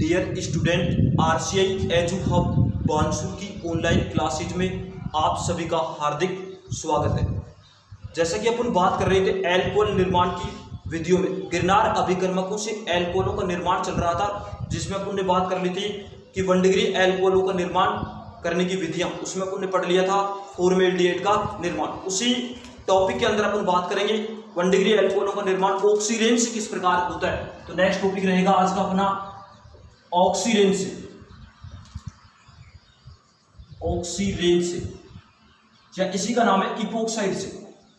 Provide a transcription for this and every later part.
Dear student, RCI edu hub Bansur की online classes में आप सभी का हार्दिक स्वागत है। जैसा कि अपन बात कर रहे थे एल्कोहल निर्माण की वीडियो में, गिरनार अभिकर्मकों से एल्कोहलों का निर्माण चल रहा था, जिसमें अपन ने बात कर ली थी कि 1 डिग्री एल्कोहलों का निर्माण करने की विधियां, उसमें अपन ने पढ़ लिया था फॉर्मेल्डिहाइड का निर्माण। उसी टॉपिक के अंदर अपन बात करेंगे 1 डिग्री एल्कोहलों का निर्माण ऑक्सीरेन से किस प्रकार होता है। तो नेक्स्ट टॉपिक रहेगा आज का अपना ऑक्सीरेन से, ऑक्सीरेन से या इसी का नाम है इपोक्साइड से।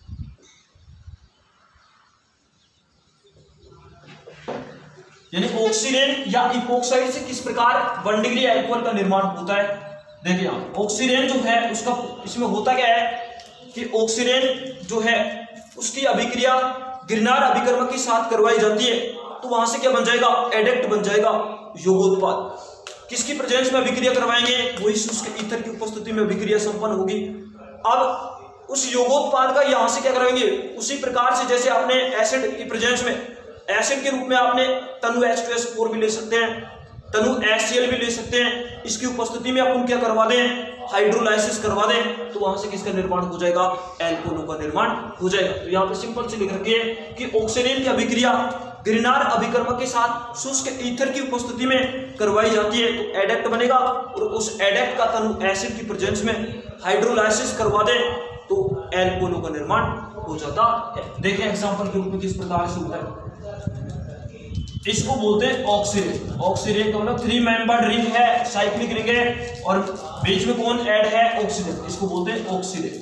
यानी ऑक्सीरेन या इपोक्साइड से किस प्रकार 1 डिग्री एल्कोहल का निर्माण होता है। देखिए आप ऑक्सीरेन जो है उसका इसमें होता क्या है कि ऑक्सीरेन जो है उसकी अभिक्रिया गिरनार अभिकर्मक के साथ करवाई जाती है, तो वहां से क्या बन जाएगा, एडेक्ट बन जाएगा, योगोत्पाद। किसकी प्रेजेंस में अभिक्रिया करवाएंगे, वही शुष्क ईथर की उपस्थिति में अभिक्रिया संपन्न होगी। अब उस योगोत्पाद का यहां से क्या कराएंगे, उसी प्रकार से जैसे आपने एसिड की प्रेजेंस में एसिड के रूप में आपने तनु H2SO4 भी ले सकते हैं, तनु HCl भी ले सकते हैं। इसकी उपस्थिति में अपन क्या करवा दें, हाइड्रोलाइसिस करवा दें, तो वहां से किसका निर्माण हो जाएगा, एल्कोहलों का निर्माण हो जाएगा। तो यहाँ पे सिंपल से लिख रखिए कि ऑक्सीरेन की अभिक्रिया गिरनार अभिकर्मक के साथ शुष्क ईथर की उपस्थिति में करवाई जाती है, तो एडेक्ट बनेगा और उस एडेक्ट का तनु एसिड की प्रेजेंस में हाइड्रोलाइसिस करवा दें तो एल्कोहलों का निर्माण हो जाता है। देखिए एग्जांपल के रूप में किस प्रकार से होता है। इसको बोलते हैं ऑक्सीरेन। ऑक्सीरेन का मतलब 3 मेंबर्ड रिंग है, साइक्लिक रिंग है और बीच में कौन ऐड है, ऑक्सीजन। इसको बोलते हैं ऑक्सीरेन।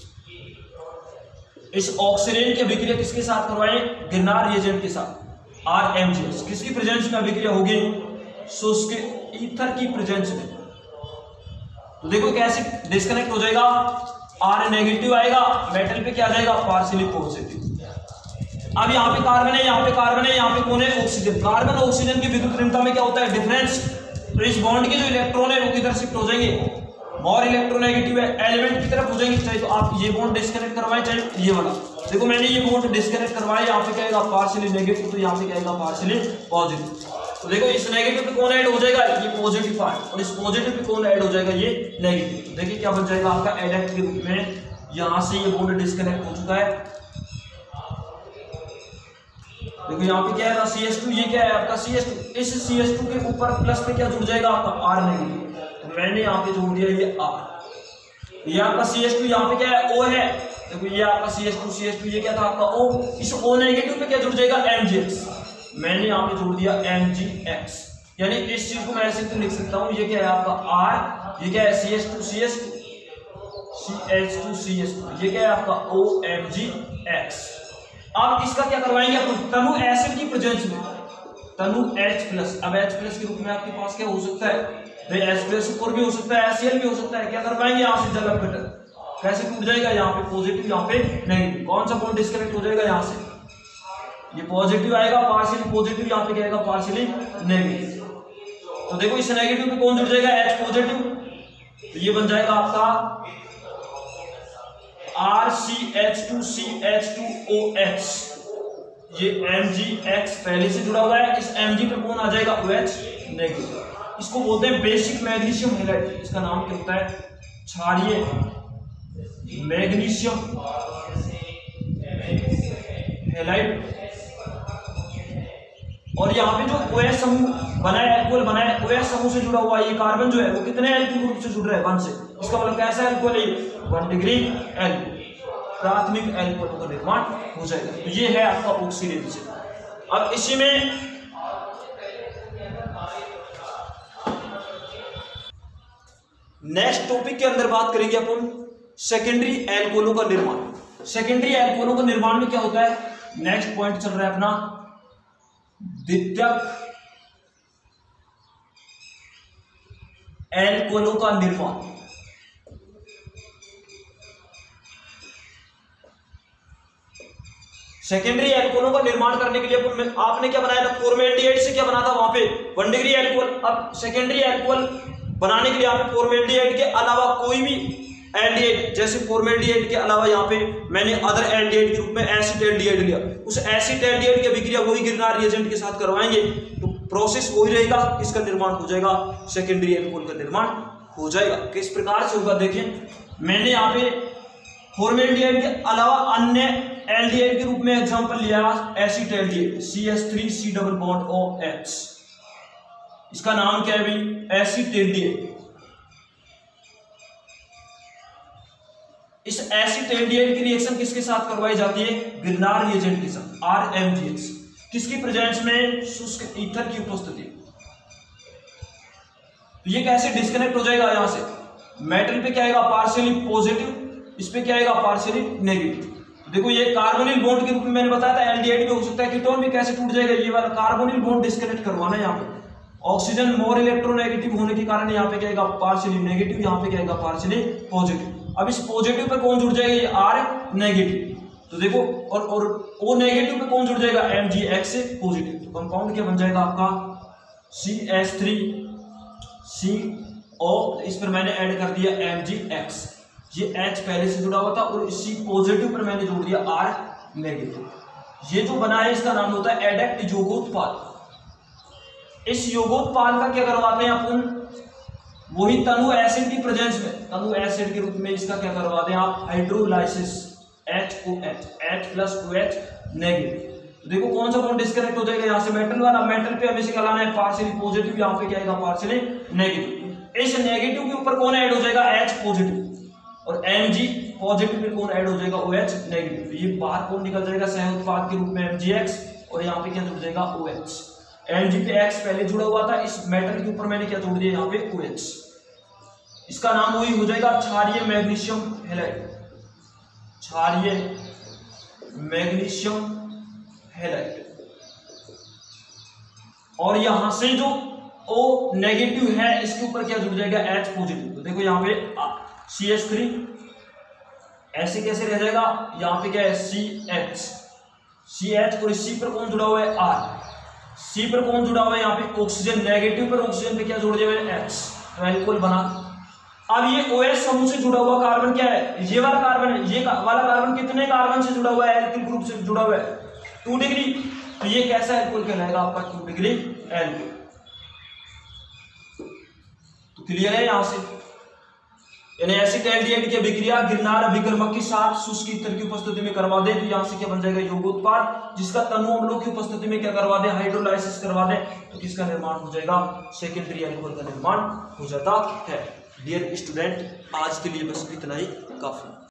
इस ऑक्सीरेन की अभिक्रिया किसके साथ करवाएं, गिरनार रिएजेंट के साथ RMGS। किसकी प्रेजेंस में अभिक्रिया होगी, शुष्क ईथर की प्रेजेंस में। तो देखो कैसे डिस्कनेक्ट हो जाएगा, R नेगेटिव आएगा, मेटल पे क्या जाएगा, पार्शियली पॉजिटिव। अब यहाँ पे कार्बन है, यहाँ पे कार्बन है, यहाँ पे कौन है, ऑक्सीजन। कार्बन ऑक्सीजन की विद्युत ऋणता में क्या होता है, डिफरेंस। तो इस बॉन्ड के जो इलेक्ट्रॉन है वो किधर शिफ्ट हो जाएंगे, मोर इलेक्ट्रोनेगेटिव है, एलिमेंट की तरफ हो जाएंगे। चाहे तो आप ये बॉन्ड डिस्कनेक्ट करवाएं, चाहे ये वाला। देखो मैंने ये बॉन्ड डिस्कनेक्ट करवाया, यहाँ पे क्या आएगा, पार्शियली नेगेटिव, तो यहाँ पे क्या आएगा, पार्शियली पॉजिटिव। तो देखो इस नेगेटिव पे कौन ऐड हो जाएगा, ये पॉजिटिव पार्ट, और इस पॉजिटिव पे कौन ऐड हो जाएगा, ये नेगेटिव। तो देखिए क्या बन जाएगा आपका एडेक्ट के रूप में, यहां से ये बॉन्ड डिस्कनेक्ट हो चुका है। देखो यहाँ पे क्या है CH2, ये क्या है आपका CH2। इस CH2 के ऊपर प्लस पे क्या जुड़ जाएगा आपका R नेगेटिव, तो मैंने यहाँ पे जोड़ दिया ये R। ये आपका CH2, यहाँ पे क्या है, O है। देखो ये आपका CH2, ये क्या था आपका O। इस O नेगेटिव पे क्या जुड़ जाएगा, MgX। मैंने यहाँ पे जोड़ दिया MgX। यानी इस चीज को मैं ऐसे तो लिख सकता हूँ, ये क्या है आपका R, ये क्या है CH2, CH2, ये क्या है आपका OMgX। अब इसका क्या करवाएंगे अपन, तनु एसिड की प्रेजेंस में, तनु H+। अब H+ के रूप में आपके पास क्या हो सकता है, H+SO4 भी हो सकता है, HCl भी हो सकता है। क्या करवाएंगे, यहाँ से जल घटक कैसे टूट जाएगा, यहाँ पे पॉजिटिव, यहाँ पे नेगेटिव। कौन सा बॉन्ड डिस्कनेक्ट हो जाएगा, यहाँ से ये पॉजिटिव आएगा, पार्शियली पॉजिटिव, यहाँ पे क्या आएगा, पार्शियली नेगेटिव। तो देखो इस नेगेटिव पे कौन जुड़ जाएगा, H पॉजिटिव, तो ये बन जाएगा आपका RCH2CH2OH। ये MgX पहले से जुड़ा हुआ है, इस Mg पे कौन आ जाएगा, OH नेगेटिव। इसको बोलते हैं बेसिक मैग्नीशियम हैलाइड। इसका नाम क्या होता है, क्षारीय मैग्नीशियम हैलाइड। और यहाँ पे जो OH समूह बना है, एल्कोहल बना है, OH समूह से जुड़ा हुआ ये कार्बन जो है वो कितने एल्किल ग्रुप से जुड़ रहा है, 1 से। इसका मतलब कैसा एल्कोहल है, 1 डिग्री एल्कोहल, प्राथमिक एल्कोहल का निर्माण हो जाएगा। तो ये है आपका ऑक्सीरेन से। अब इसी में नेक्स्ट टॉपिक के अंदर बात करेंगे अपन सेकेंडरी एल्कोहलों का निर्माण। सेकेंडरी एल्कोहलों का निर्माण में क्या होता है, नेक्स्ट पॉइंट चल रहा है अपना द्वितीयक एल्कोहलों का निर्माण। सेकेंडरी एल्कोहलों का निर्माण करने के लिए आपने क्या बनाया था, फॉर्मेल्डिहाइड से क्या बना था वहां पे, 1 डिग्री एल्कोहल। अब सेकेंडरी एल्कोहल बनाने के लिए यहाँ पे फॉर्मेल्डिहाइड के अलावा कोई भी एल्डिहाइड, जैसे फॉर्मेल्डिहाइड के अलावा यहाँ पे मैंने अदर एल्डिहाइड के रूप में एसिटेल्डिहाइड लिया, उस एसिटेल्डिहाइड की अभिक्रिया वही गिरनार रिएजेंट के साथ करवाएंगे तो प्रोसेस वही रहेगा, किसका निर्माण हो जाएगा, सेकेंडरी एल्कोहल का निर्माण हो जाएगा। किस प्रकार से होगा देखिए, मैंने यहाँ पे फॉर्मेल्डिहाइड के अलावा अन्य एल्डिहाइड के रूप में एग्जांपल लिया acetaldehyde CH3 C double bond OH, इसका नाम क्या है भाई, एसिटाल्डिहाइड। इस एसिटाल्डिहाइड की रिएक्शन किसके साथ करवाई जाती है, गिरनार रिएजेंट के साथ RMGX, किसकी प्रेजेंस में, शुष्क ईथर की उपस्थिति। तो ये कैसे डिस्कनेक्ट हो जाएगा, यहां से मेटल पे क्या आएगा, पार्शियली पॉजिटिव, इस पे क्या आएगा, पार्शियली नेगेटिव। तो देखो ये कार्बोनिल बॉन्ड के रूप में मैंने बताया था, एल्डिहाइड भी हो सकता है, कीटोन भी कैसे टूट जाएगा, ये वाला कार्बोनिल बॉन्ड डिस्कनेक्ट करवाना है। यहाँ पे ऑक्सीजन मोर इलेक्ट्रोनेगेटिव होने के कारण यहाँ पे क्या आएगा, पार्शियली नेगेटिव, यहाँ पे क्या आएगा, पार्शियली पॉजिटिव। अब इस पॉजिटिव पे कौन जुड़ जाएगा, ये R नेगेटिव। तो देखो और O नेगेटिव पे कौन जुड़ जाएगा, MgX से पॉजिटिव। तो कंपाउंड क्या बन जाएगा आपका, CH3CO, इस पर मैंने ऐड कर दिया MgX, ये H पहले से जुड़ा हुआ था और इसी पॉजिटिव पर मैंने जोड़ दिया R नेगेटिव। ये जो बना है इसका नाम होता है एडेक्ट योगोत्पाद। इस योगोत्पाद का क्या करवाते हैं अपन, वही तनु एसिड की प्रेजेंस में, तनु एसिड के रूप में इसका क्या करवाते हैं आप, हाइड्रोलाइसिस HOH, H+OH नेगेटिव। तो देखो कौन सा बॉन्ड डिस्कनेक्ट हो जाएगा, यहाँ से मेटल वाला, मेटल पे हमें क्या लाना है, पार्शियली पॉजिटिव, यहाँ पे क्या आएगा, पार्शियली नेगेटिव। इस नेगेटिव के ऊपर कौन ऐड हो जाएगा, H पॉजिटिव, और Mg पॉजिटिव पे कौन ऐड हो जाएगा, OH नेगेटिव। ये बाहर कौन निकल जाएगा, सह उत्पाद के रूप में MgX, और यहाँ पे क्या जुड़ जाएगा, OH। Mg पे X पहले जुड़ा हुआ था, इस मेटल के ऊपर मैंने क्या जोड़ दिया, यहाँ पे OH। इसका नाम वही हो जाएगा क्षारीय मैग्नीशियम हैलाइड, क्षारीय मैग्नीशियम हैलाइड। और यहां से जो O नेगेटिव है इसके ऊपर क्या जुड़ जाएगा, H पॉजिटिव। तो देखो यहाँ पे CH3 ऐसे कैसे रह जाएगा, यहाँ पे क्या है, CH, और इसी पर कौन जुड़ा हुआ है, R, C पर कौन जुड़ा हुआ है, यहाँ पे ऑक्सीजन, नेगेटिव पर ऑक्सीजन पे क्या जोड़ दिया है, H, तो एल्कोहल बना। अब ये OH समूह से जुड़ा हुआ कार्बन क्या है, ये वाला कार्बन है, ये वाला कार्बन कितने कार्बन से जुड़ा हुआ है, एल्किल ग्रुप से जुड़ा हुआ है 2 डिग्री। तो ये कैसा एल्कोहल कहलाएगा आपका, 2 डिग्री एल्कोहल। तो क्लियर है यहां से, यानी एसिटाल्डिहाइड की अभिक्रिया गिरनार अभिकर्मक के साथ शुष्क ईथर की उपस्थिति में करवा दे, तो यहां से क्या बन जाएगा, योगोत्पाद, जिसका तनु अम्लों की उपस्थिति में क्या करवा दे, हाइड्रोलाइसिस करवा दे, तो किसका निर्माण हो जाएगा, सेकेंडरी एल्कोहल का निर्माण हो जाता है। डियर स्टूडेंट, आज के लिए बस इतना ही काफी।